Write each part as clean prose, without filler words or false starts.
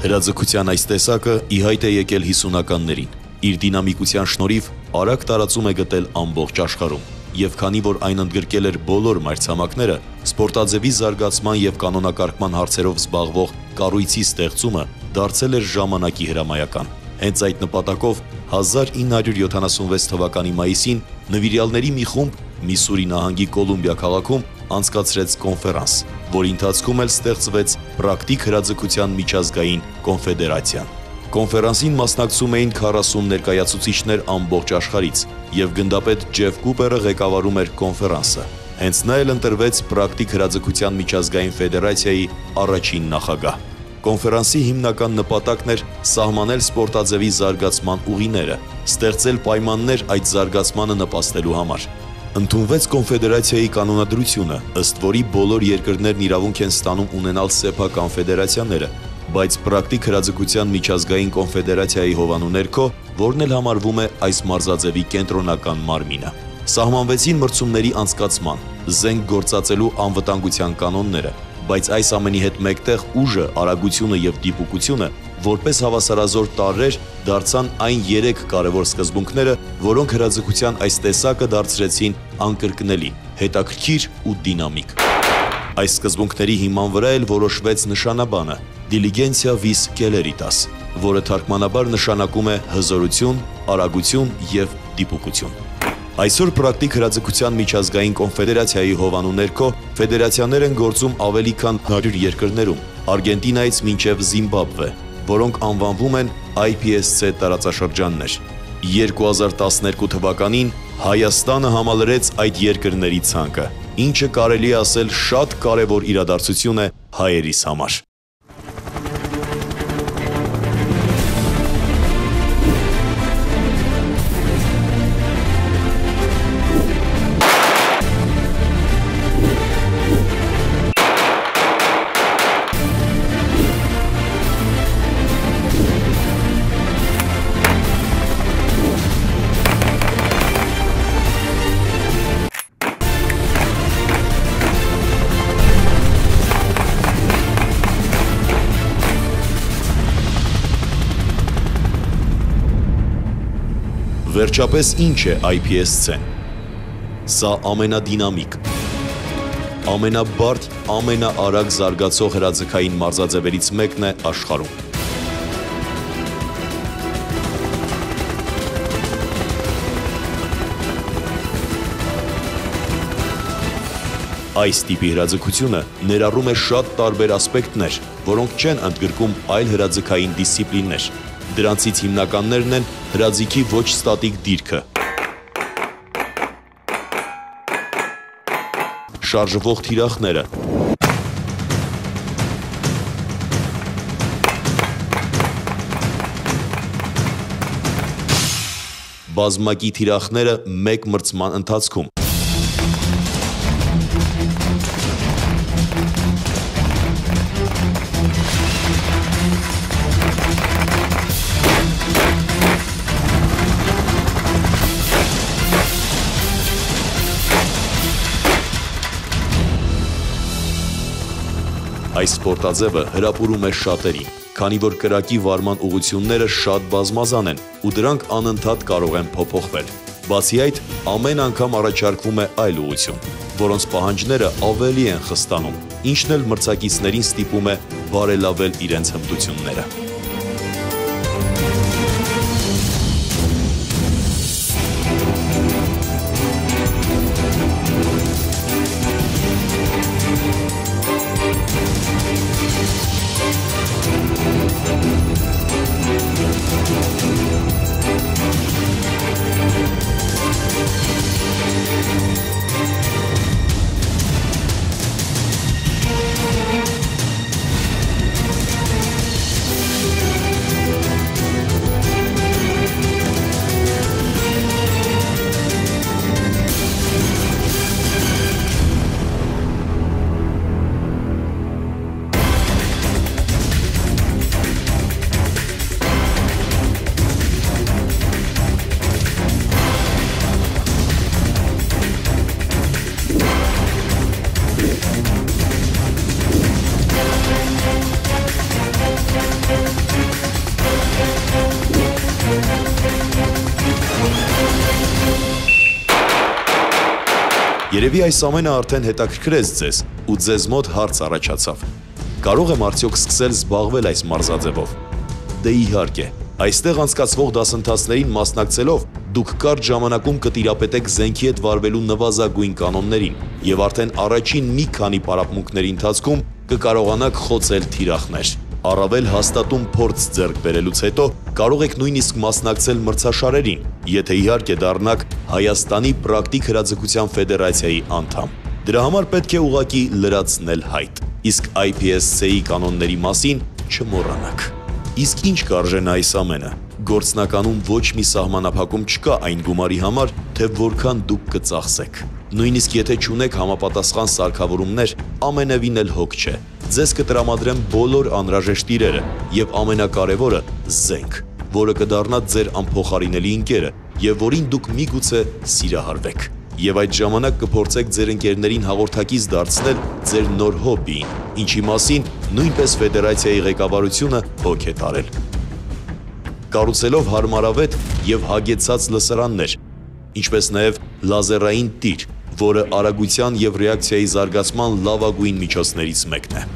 Հրաձգության այս տեսակը ի հայտ է եկել 50-ականներին։ Իր դինամիկության շնորհիվ արագ տարածում է գտել ամբողջ աշխարհում։ Եվ քանի որ այն ընդգրկել էր բոլոր մայրցամաքները, սպորտաձևի զարգացման եւ կանոնակարգման հարցերով զբաղվող կառույցի ստեղծումը դարձել էր ժամանակի հրամայական։ Հենց այդ նպատակով 1976 թվականի մայիսին նվիրյալների մի խումբ Միսսուրի նահանգի Կոլումբիա քաղաքում անցկացրեց կոնֆերանս, որի ընթացքում էլ ստեղծվեց Պրակտիկ հրաձգության միջազգային կոնֆեդերացիան։ Կոնֆերանսին մասնակցում էին 40 ներկայացուցիչներ ամբողջ աշխարհից, եւ գնդապետ Ջեֆ Կուպերը ղեկավարում էր կոնֆերանսը։ Հենց նա էլ ընտրվեց Պրակտիկ հրաձգության միջազգային ֆեդերացիայի առաջին նախագահ։ Կոնֆերանսի հիմնական նպատակն էր սահմանել սպորտաձևի զարգացման ուղիները, ստեղծել պայմաններ այդ զարգացմանը նպաստելու համար։ Ընդունվեց կոնֆեդերացիայի կանոնադրությունը, ըստ որի բոլոր երկրներն իրավունք են ստանում ունենալ սեփական ֆեդերացիաները, բայց Պրակտիկ հրաձգության միջազգային կոնֆեդերացիայի հովանու ներքո, որն էլ համարվում է այս մարզաձևի կենտրոնական մարմինը։ Սահմանվեցին մրցումների անցկացման, զենք գործածելու անվտանգության կանոնները, բայց այս ամենի հետ մեկտեղ ուժը, արագությունը եւ դիպուկությունը որպես հավասարազոր տարրեր դարձան այն 3 կարևոր սկզբունքները, որոնք հրաձգության այս տեսակը դարձրեցին անկրկնելի, հետաքրքիր ու դինամիկ։ Այս սկզբունքների հիման վրա էլ որոշվեց նշանաբանը Diligentia vis celeritas, որը թարգմանաբար նշանակում է հզորություն, արագություն եւ դիպուկություն։ Այսօր Պրակտիկ հրաձգության միջազգային կոնֆեդերացիայի հովանու ներքո ֆեդերացիաներ են գործում ավելի քան 100 երկրներում, Արգենտինայից մինչև Զիմբաբվե, որոնք անվանվում են IPSC տարածաշրջաններ։ 2012 թվականին Հայաստանը համալրեց այդ երկրների ցանկը, ինչը կարելի է ասել շատ կարևոր իրադարձություն է հայերիս համար։ Վերջապես ինչ է IPSC-ն։ Սա ամենադինամիկ, ամենաբարդ, ամենաարագ զարգացող հրաձգային մարզաձևերից մեկն է աշխարհում։ Այս տիպի հրաձգությունը ներառում է շատ տարբեր ասպեկտներ, որոնք չեն ընդգրկում այլ հրաձգային դիսցիպլիններ։ Դրանցից հիմնականներն են հրաձիգի ոչ ստատիկ դիրքը, շարժվող թիրախները, բազմակի թիրախները մեկ մրցման ընթացքում, Այս սպորտաձևը հրապուրում է շատերին, քանի որ կրակի վարման ուղղությունները շատ բազմազան են ու դրանք անընդհատ կարող են փոփոխվել։ Բացի այդ, ամեն անգամ առաջարկվում է այլ ուղղություն, որոնց պահանջները ավելի են խստանում, ինչն էլ մրցակիցներին ստիպում է բարելավել իրենց հմտությունները։ Երևի այս ամենը արդեն հետաքրքրեց ձեզ ու ձեզ մոտ հարց առաջացավ. կարող եմ արդյոք սկսել զբաղվել այս մարզաձևով։ Դե իհարկե, այստեղ անցկացվող դասընթացներին մասնակցելով դուք կարճ ժամանակում կտիրապետեք զենքի հետ վարվելու նվազագույն կանոններին եւ արդեն առաջին մի քանի պարապմունքների ընթացքում կկարողանաք խոցել թիրախներ։ Առավել հաստատուն փորձ ձեռք բերելուց հետո կարող եք նույնիսկ մասնակցել մրցաշարերին, եթե իհարկե դառնաք Հայաստանի Պրակտիկ հրաձգության ֆեդերացիայի անդամ։ Դրա համար պետք է ուղղակի լրացնել հայտ, իսկ IPSC-ի կանոնների մասին չմոռանաք։ Իսկ ինչ կարժենա այս ամենը։ Գործնականում ոչ մի սահմանափակում չկա այն գումարի համար, թե որքան դուք կծախսեք։ Նույնիսկ եթե չունեք համապատասխան սարքավորումներ, ամենևին էլ հոգ չէ։ Ձեզ կտրամադրեմ բոլոր անհրաժեշտ իրերը եւ ամենակարևորը՝ զենք, որը կդառնա ձեր անփոխարինելի ընկերը եւ որին դուք միգուցե սիրահարվեք։ Եվ այդ ժամանակ կփորձեք ձեր ընկերներին հաղորդակից դարձնել ձեր նոր հոբբիին, ինչի մասին նույնպես ֆեդերացիայի ղեկավարությունը հոգ է տարել։ Կառուցելով հարմարավետ եւ հագեցած լսարաններ, ինչպես նաեւ լազերային տիր, որը արագության եւ ռեակցիայի զարգացման լավագույն միջոցներից մեկն է։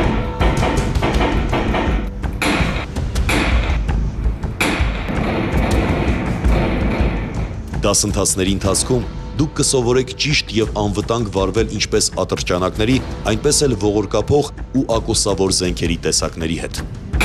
Դասընթացների ընթացքում դուք կսովորեք ճիշտ եւ անվտանգ վարվել ինչպես ատրճանակների, այնպես էլ ողորկափող ու ակոսավոր զենքերի տեսակների հետ։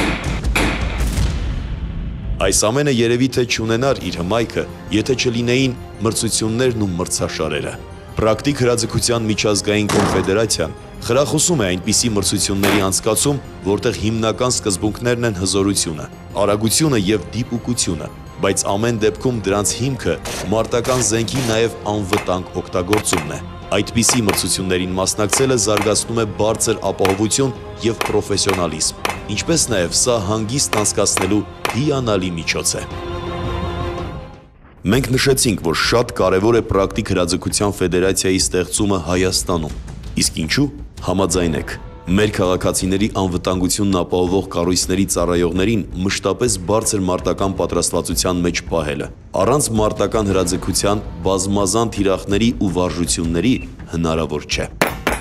Այս ամենը երևի թե չունենար իր հմայքը, եթե չլինեին մրցություններն ու մրցաշարերը։ Պրակտիկ հրաձգության միջազգային կոնֆեդերացիան խրախուսում է այնպիսի մրցությունների անցկացում, որտեղ հիմնական սկզբունքներն են հզորությունը, արագությունը եւ դիպուկությունը, բայց ամեն դեպքում դրանց հիմքը մարտական զենքի նաեւ անվտանգ օգտագործումն է։ Այդպիսի մրցություններին մասնակցելը զարգացնում է բարձր ապահովություն եւ պրոֆեսիոնալիզմ, ինչպես նաեւ սա հանգիստ անցկացնելու հիանալի միջոց է։ Մենք նշեցինք, որ շատ կարևոր է Պրակտիկ հրաձգության ֆեդերացիայի ստեղծումը Հայաստանում։ Իսկ ինչու՞։ Համաձայնեք։ Մեր քաղաքացիների անվտանգությունն ապահովող կառույցների ծառայողներին մշտապես բարձր մարտական պատրաստվածության մեջ պահելը, առանց մարտական հրաձգության բազմազան թիրախների ու վարժությունների հնարավոր չէ։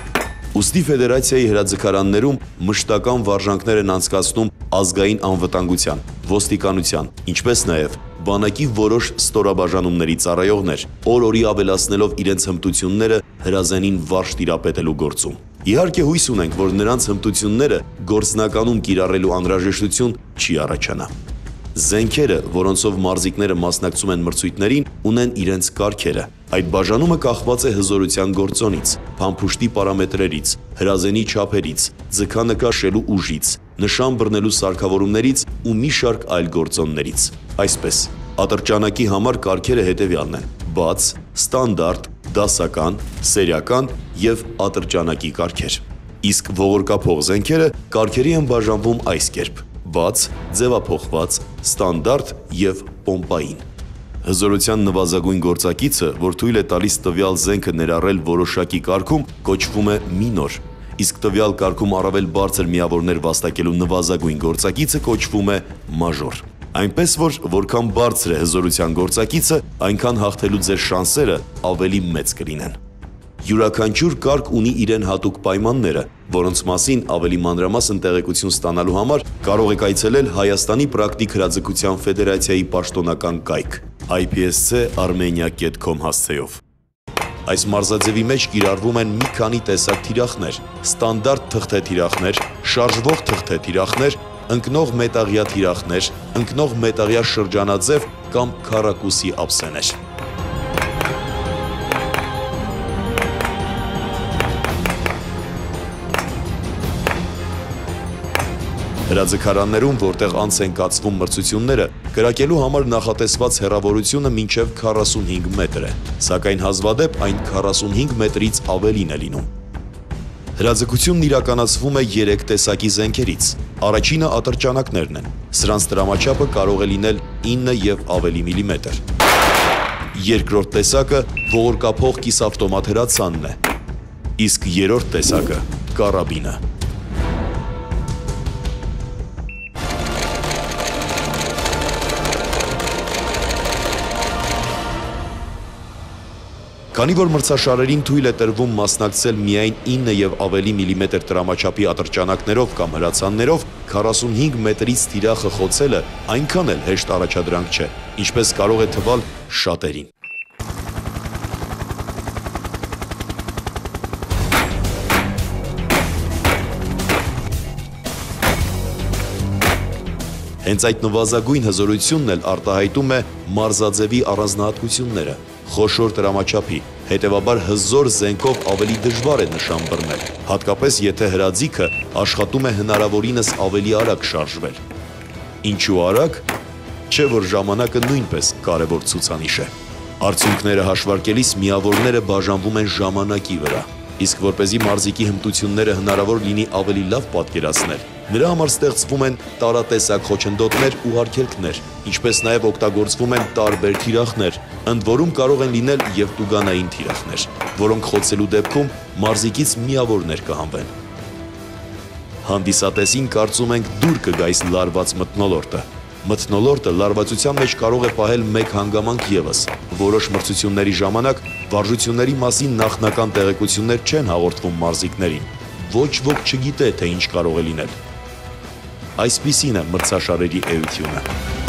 Ուստի ֆեդերացիայի հրաձգարաններում մշտական վարժանքներ են անցկացնում ազգային անվտանգության, ոստիկանության, ինչպես նաև բանակի որոշ ստորաբաժանումների ծառայողներ, օր-օրի ավելացնելով իրենց հմտությունները հրազենին վարժ տիրապետելու գործում։ Իհարկե հույս ունենք, որ նրանց հմտությունները գործնականում կիրառելու անհրաժեշտություն չի առաջանա։ Զենքերը, որոնցով մարզիկները մասնակցում են մրցույթներին, ունեն իրենց կարգերը։ Այդ բաժանումը կախված է հզորության գործոնից, փամփուշտի պարամետրերից, հրազենի չափերից, ձգանկաշելու ուժից, նշան բռնելու սարքավորումներից ու մի շարք այլ գործոններից։ Այսպես, ատրճանակի համար կարգերը հետևյալն են՝ բաց, ստանդարտ, դասական, սերիական եւ ատրճանակի կարգեր։ Իսկ ողորկափող զենքերը կարգերի են բաժանվում այս կերպ՝ բաց, ձևափոխված, ստանդարտ եւ պոմպային։ Հզորության նվազագույն գործակիցը, որ թույլ է տալիս տվյալ զենքը ներառել որոշակի կարգում, կոչվում է մինոր, իսկ տվյալ կարգում առավել բարձր միավորներ վաստակելու նվազագույն գործակիցը կոչվում է մաժոր։ Այնպես որ որքան բարձր է հզորության գործակիցը, այնքան հաղթելու ձեր շանսերը ավելի մեծ կլինեն։ Յուրաքանչյուր կարգ ունի իրեն հատուկ պայմանները, որոնց մասին ավելի մանրամասն տեղեկություն ստանալու համար կարող եք այցելել Հայաստանի Պրակտիկ հրաձգության ֆեդերացիայի պաշտոնական կայք ipsc.armenia.com հասցեով։ Այս մարզաձևի մեջ կիրառվում են մի քանի տեսակ թիրախներ՝ ստանդարտ թղթե թիրախներ, շարժվող թղթե թիրախներ, ընկնող մետաղյա թիրախներ, ընկնող մետաղյա շրջանաձև կամ քառակուսի ափսեներ։ Հրաձգարաններում, որտեղ անց են կացվում մրցությունները, կրակելու համար նախատեսված հեռավորությունը մինչև 45 մետր է, սակայն հազվադեպ այն 45 մետրից ավելին է լինում։ Հրաձգությունն իրականացվում է 3 տեսակի զենքերից։ Առաջինը ատրճանակներն են։ Սրանց տրամաչափը կարող է լինել 9 եւ ավելի միլիմետր։ Երկրորդ տեսակը ողորկափող կիսավտոմատ հրացանն է, իսկ երրորդ տեսակը կարաբինը։ Քանի որ մրցաշարերին թույլ է տրվում մասնակցել միայն 9 եւ ավելի միլիմետր տրամաչափի ատրճանակներով կամ հրացաններով, 45 մետրից թիրախը խոցելը այնքան էլ հեշտ առաջադրանք չէ, ինչպես կարող է թվալ շատերին։ Հենց այդ նվազագույն հզորությունն էլ արտահայտում է մարզաձևի առանձնահատկությունները, խոշոր տրամաչափի, հետևաբար հզոր զենքով ավելի դժվար է նշան բռնել, հատկապես եթե հրաձիգը աշխատում է հնարավորինս ավելի արագ շարժվել։ Ինչու արագ, չէ որ ժամանակը նույնպես կարևոր ցուցանիշ է։ Արդյունքները հաշվարկելիս միավորները բաժանվում են ժամանակի վրա, իսկ որպեսզի մարզիկի հմտությունները հնարավոր լինի ավելի լավ պատկերացնել, նրա համար ստեղծվում են տարատեսակ խոչընդոտներ ու արգելքներ, ինչպես նաև օգտագործվում են տարբեր թիրախներ, ընդ որում կարող են լինել և տուգանային թիրախներ, որոնք խոցելու դեպքում մարզիկից միավորներ կհանվեն։ Հանդիսատեսին կարծում ենք դուր կգայ լարված մթնոլորտը։ Մթնոլորտը լարվածության մեջ կարող է պահել մեկ հանգամանք ևս։ Որոշ մրցությունների ժամանակ վարժությունների մասին նախնական տեղեկություններ չեն հաղորդվում մարզիկներին։ Ոչ ոք չգիտե, թե ինչ կարող է լինել։ Այսպիսին է մրցաշարերի էությունը։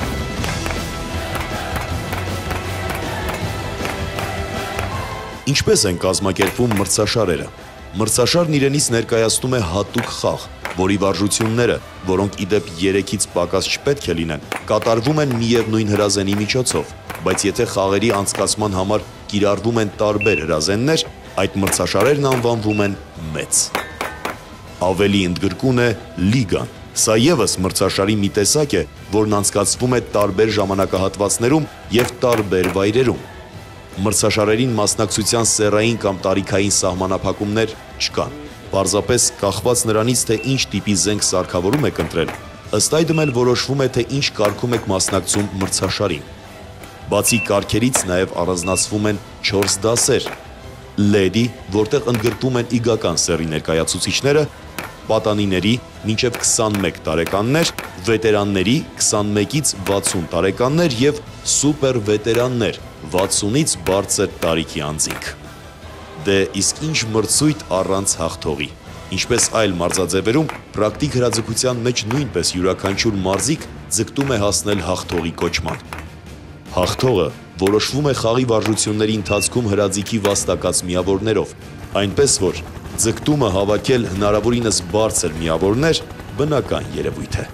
Ինչպես են կազմակերպվում մրցաշարերը։ Մրցաշարն իրենից ներկայացնում է հատուկ խաղ, որի վարժությունները, որոնք իդեպ 3-ից պակաս չպետք է լինեն, կատարվում են միևնույն հրազենի միջոցով, բայց եթե խաղերի անցկացման համար կիրառվում են տարբեր հրազեններ, այդ մրցաշարերն անվանվում են մեծ։ Ավելի ընդգրկուն է լիգան։ Սա ևս մրցաշարի մի տեսակ է, որն անցկացվում է տարբեր ժամանակահատվածներում և տարբեր վայրերում։ Մրցաշարերին մասնակցության սեռային կամ տարիքային սահմանափակումներ չկան, պարզապես կախված նրանից, թե ինչ տիպի զենք սարքավորում եք ընտրել, ըստ այդմ էլ որոշվում է, թե ինչ կարգում եք մասնակցում մրցաշարին։ Բացի կարգերից նաև առանձնացվում են 4 դասեր՝ լեդի, որտեղ ընդգրկվում են իգական սեռի ներկայացուցիչները, պատանիների մինչև 21 տարեկաններ, վետերանների 21-ից 60 տարեկաններ և սուպեր վետերաններ 60-ից բարձր տարիքի անձինք։ Դե իսկ ինչ մրցույթ առանց հաղթողի։ Ինչպես այլ մարզաձևերում, պրակտիկ հրաձգության մեջ նույնպես յուրաքանչյուր մարզիկ ձգտում է հասնել հաղթողի կոչման։ Հաղթողը որոշվում է խաղի վարժությունների ընթացքում հրաձիգի վաստակած միավորներով, այնպես որ ձգտումը հավաքել հնարավորինս բարձր միավորներ բնական երևույթ է։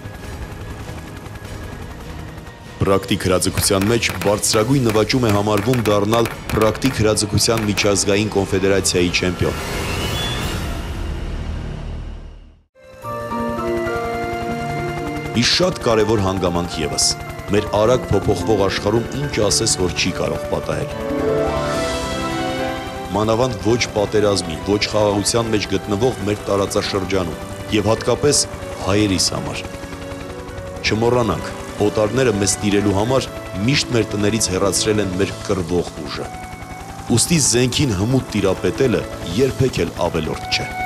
Պրակտիկ հրաձգության մեջ բարձրագույն նվաճում է համարվում դառնալ պրակտիկ հրաձգության միջազգային կոնֆեդերացիայի չեմպիոն։ Իսկ շատ կարևոր հանգամանք ևս։ Մեր արագ փոփոխվող աշխարհում ինչ ասես, որ չի կարող պատահել։ Մանավանդ ոչ պատերազմի, ոչ խաղաղության մեջ գտնվող մեր տարածաշրջանում և հատկապես հայերիս համար։ Չմոռանանք, օտարները մեզ տիրելու համար միշտ մեր տներից հեռացրել են մեր կռվող ուժը։ Ուստի զենքին հմուտ տիրապետելը երբեք էլ ավելորդ չէ։